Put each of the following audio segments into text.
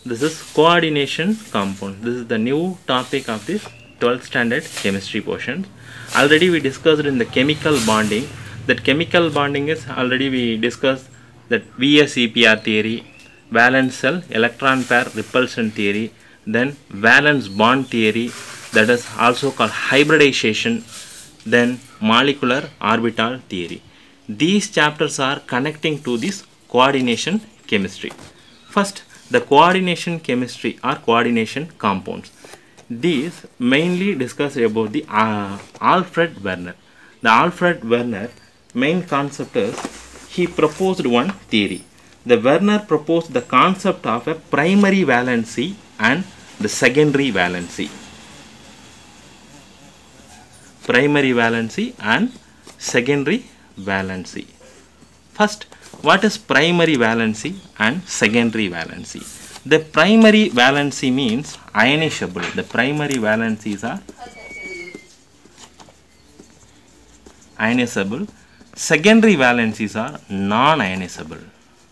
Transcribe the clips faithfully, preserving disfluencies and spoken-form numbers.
This is coordination compound. This is the new topic of this twelfth standard chemistry portion. Already we discussed in the chemical bonding. That chemical bonding is already we discussed that V S E P R theory, valence shell electron pair repulsion theory, then valence bond theory, that is also called hybridization, then molecular orbital theory. These chapters are connecting to this coordination chemistry. First, the coordination chemistry or coordination compounds. These mainly discuss about the uh, Alfred Werner. The Alfred Werner main concept is he proposed one theory. The Werner proposed the concept of a primary valency and the secondary valency. Primary valency and secondary valency. First, what is primary valency and secondary valency? The primary valency means ionizable. The primary valencies are ionizable. Secondary valencies are non-ionizable.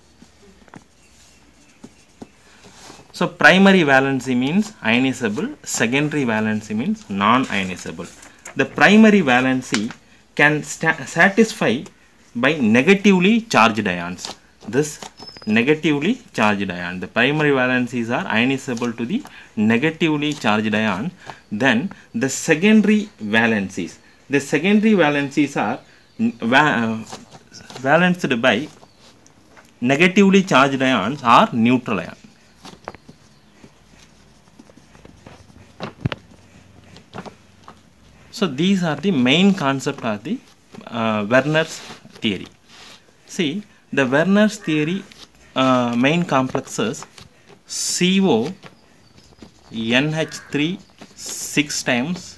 So primary valency means ionizable. Secondary valency means non-ionizable. The primary valency can satisfy by negatively charged ions. This negatively charged ion. The primary valencies are ionizable to the negatively charged ion. Then the secondary valencies. The secondary valencies are va valenced by negatively charged ions or neutral ion. So these are the main concept of the uh, Werner's theory. See, the Werner's theory uh, main complexes C O N H three six times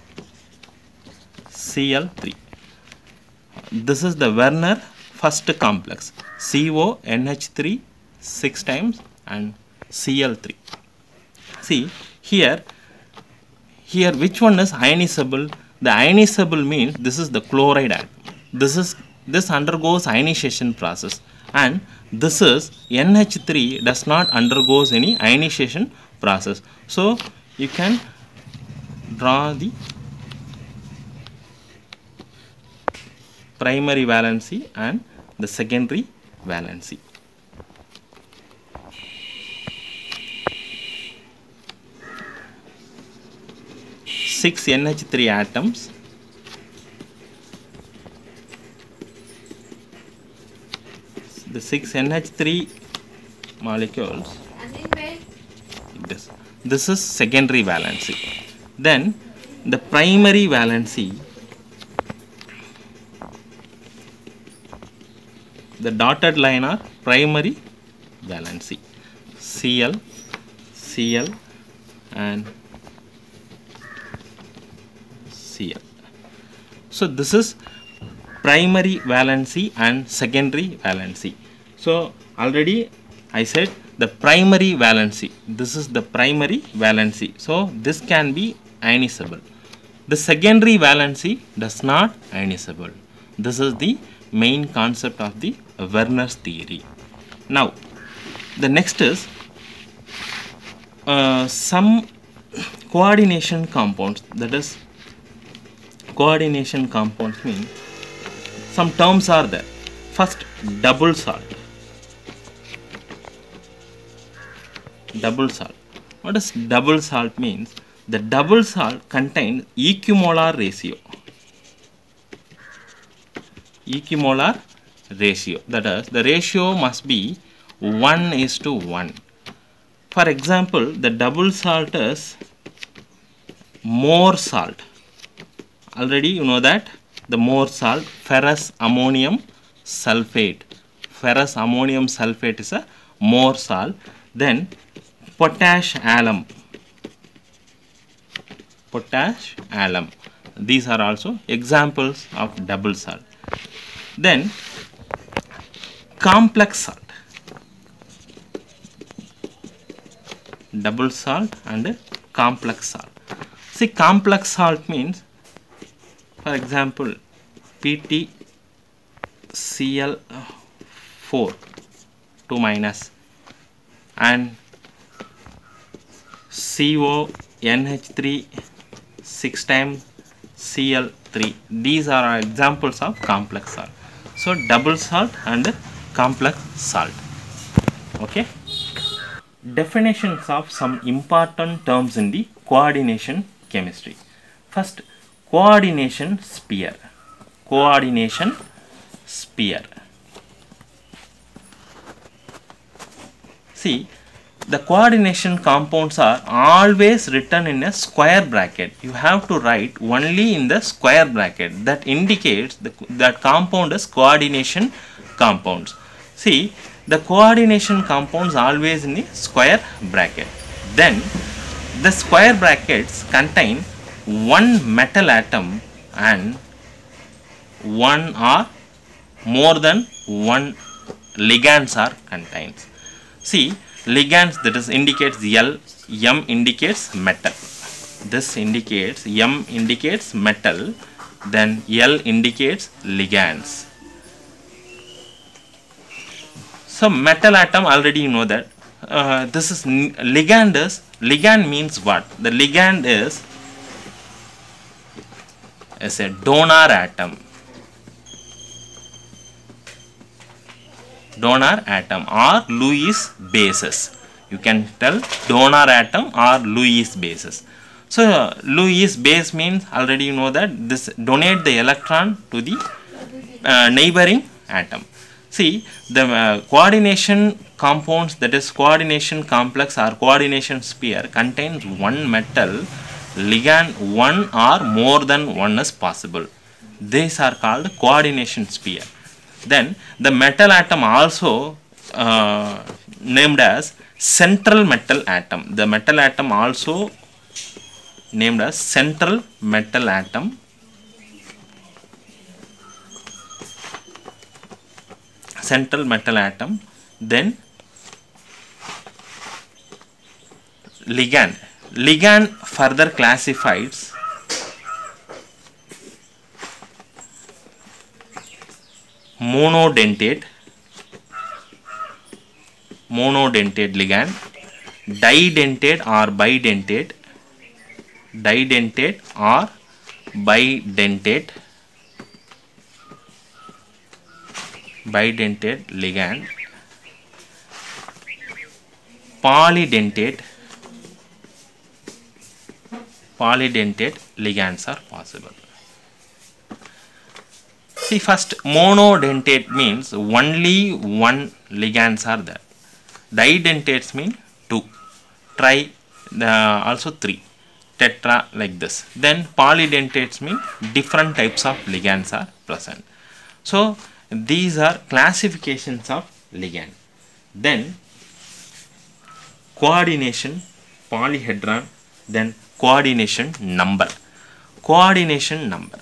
C L three. This is the Werner first complex, C O N H three six times and C L three. See here, here which one is ionizable? The ionizable means this is the chloride atom. This is this undergoes ionization process, and this is N H three does not undergoes any ionization process. So you can draw the primary valency and the secondary valency. Six N H three atoms, the six N H three molecules, this, this is secondary valency. Then the primary valency, the dotted line are primary valency, Cl, Cl and Cl. So this is primary valency and secondary valency. So already I said the primary valency, this is the primary valency. So this can be ionizable. The secondary valency does not ionizable. This is the main concept of the Werner's theory. Now the next is uh, some coordination compounds. That is, coordination compounds mean some terms are there. First, double salt. Double salt. What does double salt means? The double salt contains equimolar ratio. Equimolar ratio. That is, the ratio must be one is to one. For example, the double salt is more salt. Already you know that the more salt, ferrous ammonium sulfate. Ferrous ammonium sulfate is a more salt. Then potash alum. Potash alum. These are also examples of double salt. Then complex salt. Double salt and complex salt. See, complex salt means, for example, P T C L four two minus and C O N H three six times C L three. These are examples of complex salt. So double salt and complex salt. Okay. Definitions of some important terms in the coordination chemistry. First, coordination sphere. Coordination sphere. See, the coordination compounds are always written in a square bracket. You have to write only in the square bracket. That indicates the, that compound is coordination compounds. See, the coordination compounds always in a square bracket. Then the square brackets contain one metal atom and one or more than one ligands are contained. See, ligands, that is indicates L, M indicates metal. This indicates, M indicates metal, then L indicates ligands. So metal atom, already you know that. Uh, this is ligand is, ligand means what? The ligand is, is a donor atom. Donor atom or Lewis bases. You can tell donor atom or Lewis bases. So uh, Lewis base means, already you know that, this donate the electron to the uh, neighboring atom. See, the uh, coordination compounds, that is coordination complex or coordination sphere, contains one metal, ligand one or more than one is possible. These are called coordination sphere. Then the metal atom also uh, named as central metal atom. The metal atom also named as central metal atom. Central metal atom. Then ligand. Ligand further classifies monodentate, monodentate ligand, didentate or bidentate, didentate or bidentate, bidentate ligand, polydentate, polydentate ligands are possible. See, first, monodentate means only one ligands are there. Didentates mean two. Tri, uh, also three. Tetra, like this. Then polydentates mean different types of ligands are present. So these are classifications of ligand. Then coordination, polyhedron, then coordination number. Coordination number.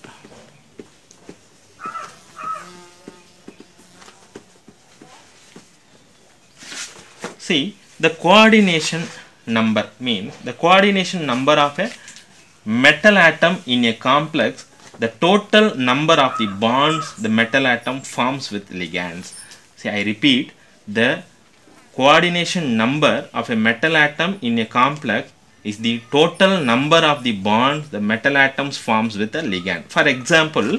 See, the coordination number means the coordination number of a metal atom in a complex, the total number of the bonds the metal atom forms with ligands. See, I repeat, the coordination number of a metal atom in a complex is the total number of the bonds the metal atoms forms with a ligand. For example,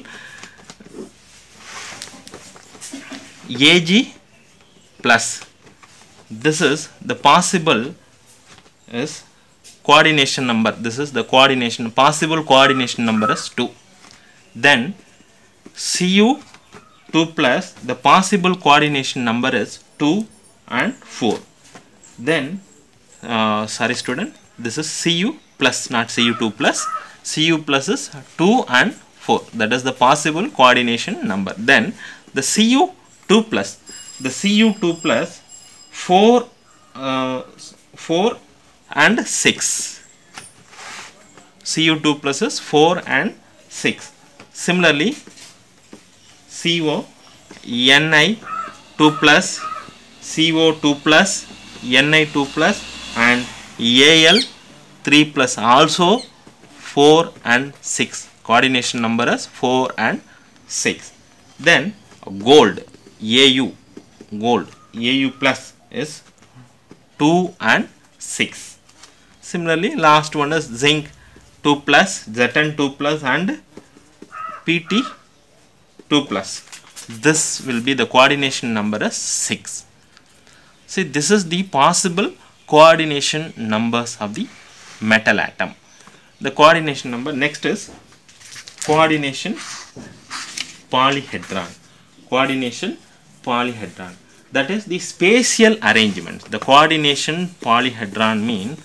Ag plus, this is the possible is coordination number. This is the coordination, possible coordination number is two. Then C U two plus, the possible coordination number is two and four. Then uh, sorry student, this is C U plus, not C U two plus. C U plus is two and four. That is the possible coordination number. Then the C U two plus, the C U two plus four, uh, four and six. C U two plus is four and six. Similarly, C O N I two plus, C O two plus, N I two plus and A L three plus, also four and six. Coordination number is four and six. Then gold, A U, gold, A U plus is two and six. Similarly, last one is zinc two plus, Z N two plus and P T two plus. This will be the coordination number is six. See, this is the possible coordination numbers of the metal atom. The coordination number next is coordination polyhedron. Coordination polyhedron. That is the spatial arrangement. The coordination polyhedron means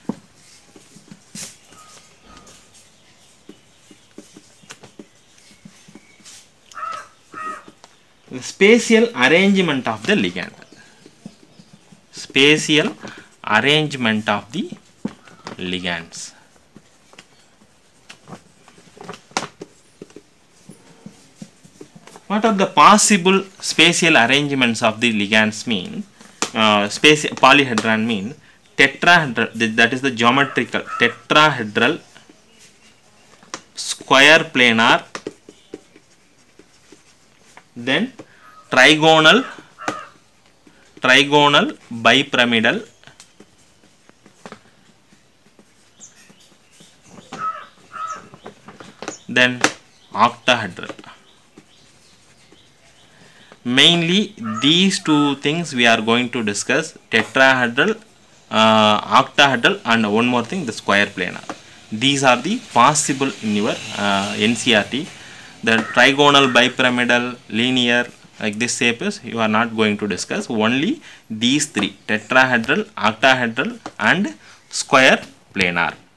the spatial arrangement of the ligand. Spatial arrangement of the ligands. What are the possible spatial arrangements of the ligands mean? Uh, space polyhedron mean tetrahedral, that is the geometrical tetrahedral, square planar, then trigonal, trigonal bipyramidal, then octahedral. Mainly these two things we are going to discuss: tetrahedral, uh, octahedral, and one more thing, the square planar. These are the possible in your uh, N C R T. The trigonal, bipyramidal, linear, like this shape is you are not going to discuss. Only these three: tetrahedral, octahedral, and square planar.